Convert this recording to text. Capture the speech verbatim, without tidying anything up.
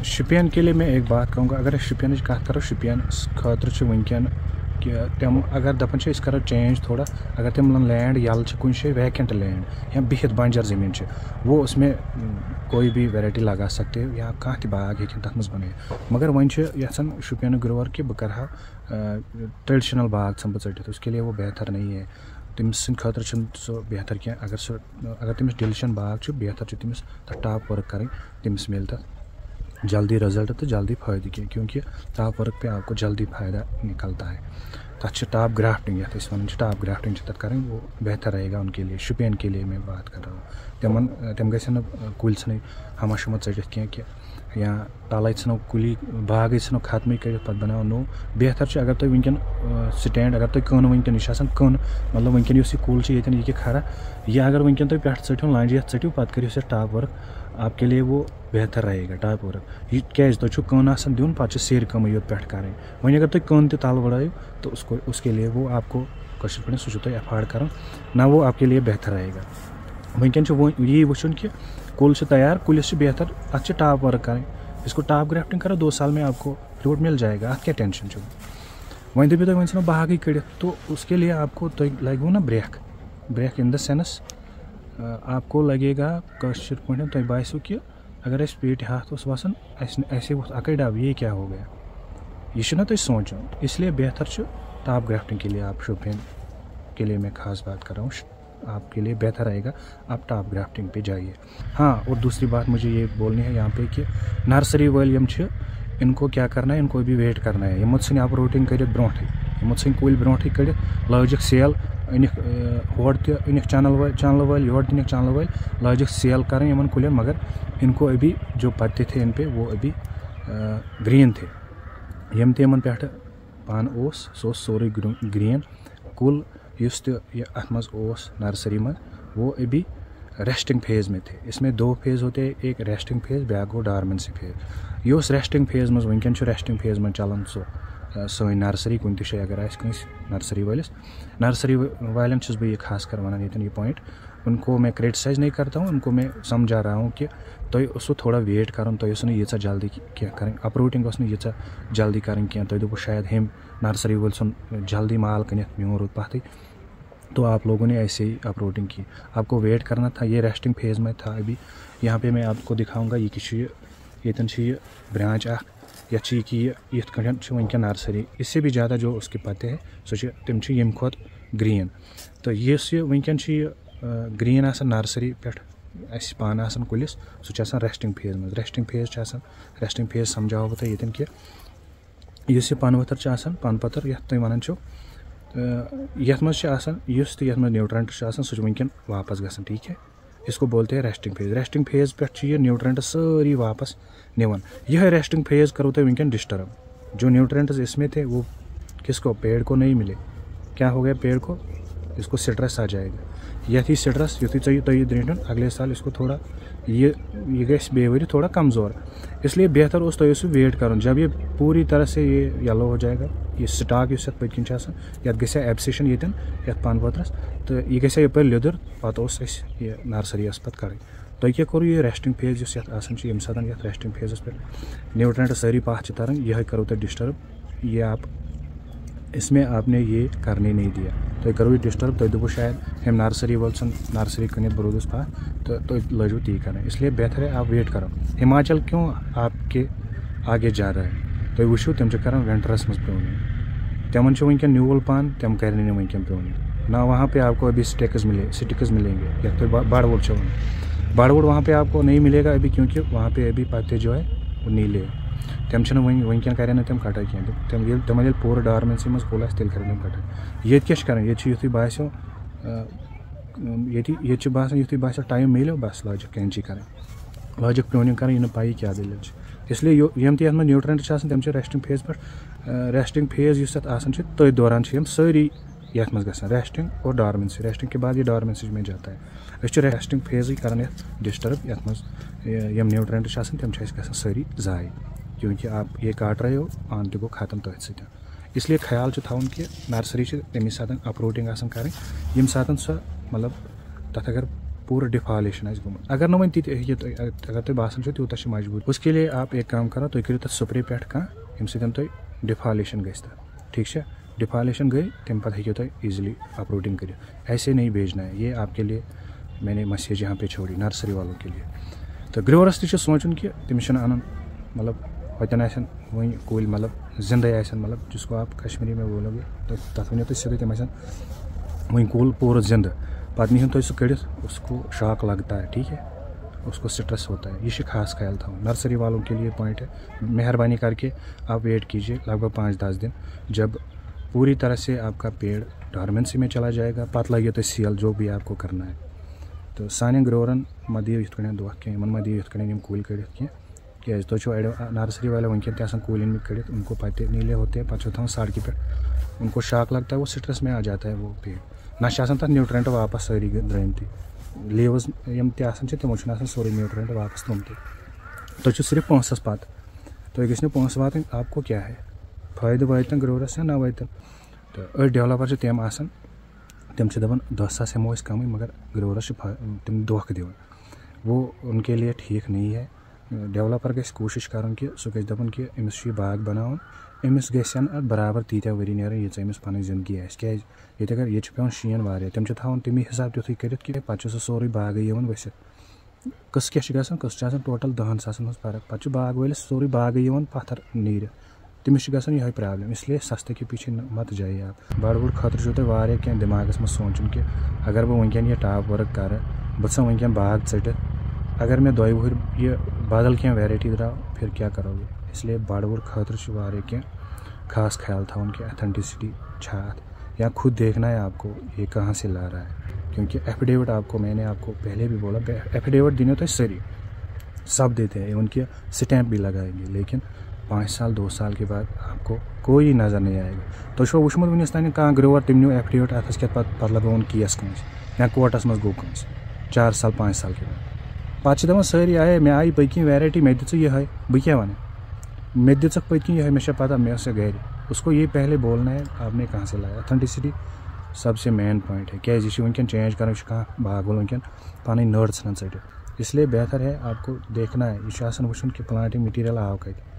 शुपियन के लिए मैं एक बात कहूँगा, अगर शुपियन की कत करो, शुपियन खतर वनकन कि तम अगर दपान इस करो चेंज थोड़ा, अगर तम लैंड यल कुछ वैकेंट लैंड या बिहत बंजर ज़मीन वो उसमें कोई भी वेराइटी लगा सकते हो या कह बाग हे तथ मज बन, मगर वन यसान शुपियन ग्रोवर कि बह कर ट्रेडिशनल बाग सन बह टित, उसके लिए वो बेहतर नहीं है। तमिस खतर सो बेहतर क्या, अगर सो अगर तमिस डिलीशन बाग बेहतर तमिस टॉप वर्क करें, तमिस मिल तक जल्दी रिजल्ट तो जल्दी फ़ायदे की, क्योंकि टॉप वर्क पे आपको जल्दी फ़ायदा निकलता है। तथ टॉप ग्राफ्टिंग ये वन टॉप ग्राफ्टिंग तक करें, वो बेहतर रहेगा उनके लिए। शुपियन के लिए मैं बात कर रहा हूँ, तमन तम गन कुल सन हमा शमा चढ़ित क्या या तल नो कुली बाग नो खत्म कर पे बनाओ नो बेहतर। अगर तुम वनकन स्टैंड अगर तुम कन वनकन यह कन मतलब वनकन यह कुल ये यह खरा यह अगर वनकन तुम पे टियो लंज ये टियो पे करो टॉप वर्क, आपके लिए वो बेहतर रहेगा टॉप वर्क। यह क्या तुम कन दिन पे सेर कम योत पे करें, वहीं अगर तुम कन तल बढ़ाओ तो उसको उसके लिए वो आपको कशर पे सह तुम एफर्ड कर ना, वो आपके लिए बेहतर रहेगा। वनकन वो यही वुन कि कुल से तैयार, कुलिस बेहतर अत टॉप वर्क करें, इसको टॉप ग्राफ्टिंग करो, दो साल में आपको फ्रूट मिल जाएगा, अत क्या टेंशन चो। वहीं दपो तुम वो बाग कड़, तो उसके लिए आपको तो लगो ना break break in the sense आपको लगेगा कशर पे तुम बासो कि अगर अस पेट हाथ वसान ऐसे अकई डब ये क्या हो गया, यह ना तुम सोचो। इसलिए बेहतर टॉप ग्राफ्टिंग के लिए आप शुपियन के लिए मैं खास बात कर रहा हूँ, आपके लिए बेहतर रहेगा आप टॉप ग्राफ्टिंग पे जाइए। हाँ, और दूसरी बात मुझे ये बोलनी है यहाँ पे कि नर्सरी वाल यम इनको क्या करना है, इनको भी वेट करना है। यमो सन अपरूटिंग कर ब्रोटे, यमो सन कुल ब्रोटे कड़ लजक सेल अनिक होर तनिक चैनल वाल चैनल वाल योर दिनिक चैनल वाल लजक सेल करें इन कुलन, मगर इनको अभी जो पत्ते थे इन पे वो अभी ग्रीन थे। यम तमन पे पान ओस सो सोरे ग्रीन कुल युस अत मज ओस नर्सरी में वो अभी रेस्टिंग फेज में थे। इसमें दो फेज होते हैं, एक रेस्टिंग फेज ब्या गो डारमेंसी फेज। यह रेस्टिंग फेज मज वनकन रेस्टिंग फेज में चलान सो सोई नर्सरी कुन तु अगर आस नर्सरी वालिस नर्सरी वालन बह ये खास कर वन ये पॉइंट, उनको मैं क्रिटिसाइज नहीं करता हूँ, उनको मैं समझा रहा हूँ कि तुम थोड़ा वेट कर, तुम यीचा जल्दी क्या करें, अपरूटिंग यीचा जल्दी करें क्या, तुम दोपो शायद हम नर्सरी वाल सुन जल्दी माल कन म्यून रूद पाते, तो आप लोगों ने ऐसे ही अपरूटिंग की। आपको वेट करना था, ये रेस्टिंग फेज में था अभी। यहाँ पे मैं आपको दिखाऊंगा ये कि ये ब्रांच अ ये कि ये वनकन नर्सरी इससे भी ज़्यादा जो उसके पत्ते हैं सो तम यम खुद ग्रीन। तो ये वनकन ग्रीन आसान नर्सरी पे अस पान आसान कुलिस सह रेस्टिंग फेज में। रेस्टिंग फेज रेस्टिंग फेज समझाओ बह ये कि इस पन वतर आसान पन पतर ये तुम वन यथ मज इस तो मज न्यूट्रेंट सह वनकन वापस गसान, ठीक है। इसको बोलते हैं रेस्टिंग फेज। रेस्टिंग फेज पे ये न्यूट्रेंट सारी वापस निवन। यह रेस्टिंग फेज करो तो वनकन डिस्टर्ब, जो न्यूट्रेंट्स इसमें थे वो किसको, पेड़ को नहीं मिले। क्या हो गया पेड़ को, इसको सिट्रस आ जाएगा। यही सिट्रस युथी तुम द्रिंटन अगले साल इसको थोड़ा ये ये गए बेवरी थोड़ा कमज़ोर, इसलिए बेहतर उस तो वेट कर। जब ये पूरी तरह से ये येलो हो जाएगा, ये स्टाक इस पत्किन ये गसा एब्सिशन ये पान पत्रस, तो यह गसा यप लिदर पे ये नर्सरी पे करें। तुम क्या करो ये रेस्टिंग फेज इस ये सात ये रेस्टिंग फेजस पे न्यूट्रेंट सारी पाथ तरन, यह करो तो डिस्टर्ब। ये आप इसमें आपने ये करने नहीं दिया, तो करो ये डिस्टर्ब। तो दोपो शायद हम नर्सरी वाल सन नर्सरी कन बरूदस पा, तो तुम लजो ती करें। इसलिए बेहतर है आप वेट करो। हिमाचल क्यों आपके आगे जा रहा है, तो वो तम कर विंटरस मज प्रोनिंग, तमन वनकन न्यूल पान तम कर वनकन प्रोनिंग ना। वहाँ पे आपको अभी स्टिक्स मिले स्टिक्स मिलेंगे, या तो बाड़वुड चो बाड़वुड वहाँ पे आपको नहीं मिलेगा अभी, क्योंकि वहाँ पे अभी पत्ते जो है वो नीले तम वन वनकन कर तम कटा क्या तम तम पूरे डारमेंसी मज कुल तेल कर तम कटा। ये क्या कर युथ बासो ये बसान युथ बासो टाइम मिलो बस लजक कैंची करें, लजक प्रोनिंग करें, यह पाई क्या दिल। इसलिए यम तथ में न्यूट्रेंट तम रेस्टिंग फेज पे रेस्टिंग फेज इस तथ दौरान यम सारी ये मज ग रेस्टिंग और डारमेंसी। रेस्टिंग के बाद ये डारमेंसी में जाता है। अस रेस्टिंग फेज ही कर डिस्टर्ब, ये मज यम न्यूट्रेंट तम ग सारी जाय, क्योंकि आप ये काट रहे हो पान तो गो खत्म तथ सत। इसलिए ख्याल थवन कि नर्सरी तमिस सात अपरूटिंग कर यम सात सह मतलब तथ अगर पूरा डिफॉलेशन आस गुमुत। अगर न ती अगर तुम बासान तूत मजबूत, उसके लिए आप एक काम करो, तुम करो तथ स्प्रे पे कह यम सत डिफॉलेशन गई ठीक है। डिफॉलेशन गई तम पे हेको तुम ईजिली अपरूटिंग कर। ऐसे नहीं भेजना है, ये आपके लिए मैंने मैसेज यहाँ पे छोड़ी नर्सरी वालों के लिए। तो ग्रोअरस तक सोचन कि तमिस अन मतलब होतन आसन वही कुल मतलब जिंदे आसन, मतलब जिसको आप कश्मीरी में बोलोगे तो तथ वो तुम सीधे तम वही कुल पूरा जिंद, पत् नीन तुम सह कड़, उसको शॉक लगता है ठीक है, उसको स्ट्रेस होता है। ये खास ख्याल था नर्सरी वालों के लिए पॉइंट है। मेहरबानी करके आप वेट कीजिए लगभग पाँच दस दिन, जब पूरी तरह से आपका पेड़ डॉर्मेंसी में चला जाएगा, पत लगे तो सील जो भी आपको करना है। तो सारे ग्रोअरन मत दियो इथ कन दुख कह, मत दियो इथ कन कुल कड़ कह, क्या तुम अड़ो नर्सरी वाले वनकन तक कुल में कड़, उनको पत्ते नीले होते हैं, पत् थोड़ा सड़क पे, उनको शॉक लगता है, वो स्ट्रेस में आ जाता है वो पेड़, ना तक न्यूट्रेंट वापस सारी द्रमती लीव्स यम तमो सोरे न्यूट्रेंट वापस तुमते। तुम सिर्फ पोसस पत तुम गो पोस वातन, आपको क्या है फायदे वातन ग्रोअरस या ना वातन। तो अड़ डेवलपर तम आसान तम दपान दह सास हमो कम, मगर ग्रोअरस तम धोख दिवन, वो उनके लिए ठीक नहीं है। डेवलपर गई कोशिश कर कि सह गई दपान कि अमिस बाग बनावन, अमिस गन बराबर तीत्या वरी नेर ये अमिस पन जिंदगी आस, क्या ये अगर ये पे शीन वारिया तम थवन तमी हिसाब तुथु कर पे सोरे बाग वसित। कस क्या कस टोटल दहन सासन हज फर्क, पे बाग वालिस सोरे बाग पत्थर नीर, तमिस यह प्रॉब्लम। इसलिए सस्ते के पीछे मत जाइए आप। बड़ बुड़ खतर तुम क्या दिमागस में सोचन कि अगर बह वनकन यह टॉप वर्क कर, बह वनकन बाग चटित, अगर मैं दो वुहर ये बदल क्या वेराइटी द्राव फिर क्या करोगे। इसलिए बड़ बुड़ खतर क्या खास ख्याल था उनकी अथेंटिसिटी छात, या खुद देखना है आपको ये कहाँ से ला रहा है, क्योंकि एफिडेविट आपको मैंने आपको पहले भी बोला, एफिडेविट देने तो सरी सब देते हैं, उनके स्टैंप भी लगाएंगे, लेकिन पाँच साल दो साल के बाद आपको कोई नज़र नहीं आएगा। तो वो वुचमुत वनस तान कह ग्रोअर तम नो एफिडेविट अथस क्या पत् लगन केस कंस या कोर्टस मज गो कंस चार साल पाँच साल के बाद, पे दपान सारी आए मे आई पकि वेराइटी मे दिख यह बह क्या वन मे दिख पकि यह मे पता मे घर, उसको ये पहले बोलना है आपने कहाँ से लाया। अथेंटिसिटी सबसे मेन पॉइंट है, क्या वनकन चेंज कर कह बाग वोल वनकन पन नड़ इन चटित। इसलिए बेहतर है आपको देखना है, यह वुचन कि प्लांटिंग मटीरियल आव कत।